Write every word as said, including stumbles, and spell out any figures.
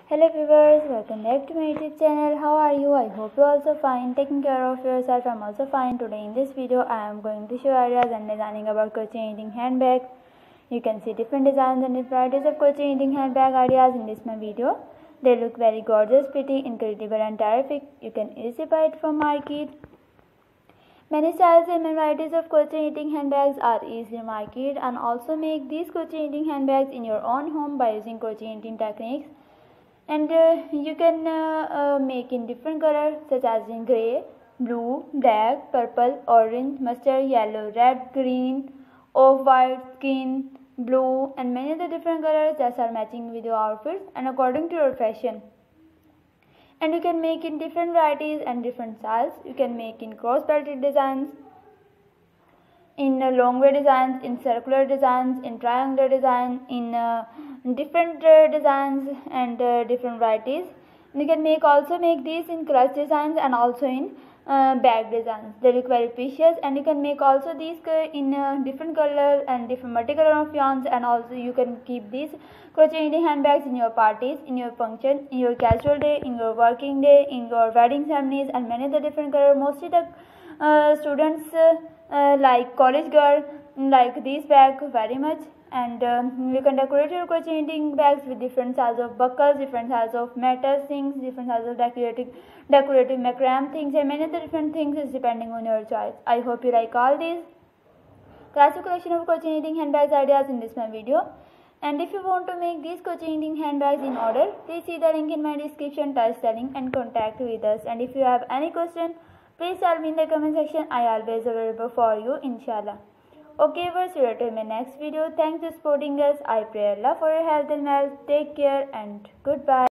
Hello viewers, welcome back to my YouTube channel. How are you? I hope you are also fine. Taking care of yourself. I'm also fine. Today in this video I am going to show ideas and designing about crochet knitting handbag. You can see different designs and different varieties of crochet knitting handbag ideas in this my video. They look very gorgeous, pretty, incredible and terrific. You can easily buy it from market. Many styles and varieties of crochet knitting handbags are easily marketed, and also make these crochet knitting handbags in your own home by using crochet knitting techniques. And uh, you can uh, uh, make in different colors such as in grey, blue, black, purple, orange, mustard, yellow, red, green, off-white, skin, blue, and many other different colors that are matching with your outfits and according to your fashion. And you can make in different varieties and different styles. You can make in cross-belted designs, in uh, long way designs, in circular designs, in triangular design, in uh, different uh, designs and uh, different varieties. And you can make also make these in clutch designs and also in uh, bag designs. They look very precious, and you can make also these in uh, different color and different multicolor of yarns, and also you can keep these crochet knitting handbags in your parties, in your function, in your casual day, in your working day, in your wedding ceremonies, and many other different color. Mostly the uh, students uh, uh, like college girl like these bags very much. And um, you can decorate your crochet knitting bags with different sizes of buckles, different sizes of metal things, different sizes of decorative decorative macrame things, and many other different things is depending on your choice. I hope you like all these classic collection of crochet knitting handbags ideas in this my video. And if you want to make these crochet knitting handbags in order, please see the link in my description, touch the link and contact with us. And if you have any question, please tell me in the comment section. I always available for you, inshallah. Okay, we'll see you in my next video. Thanks for supporting us. I pray Allah for your health and wealth. Take care and goodbye.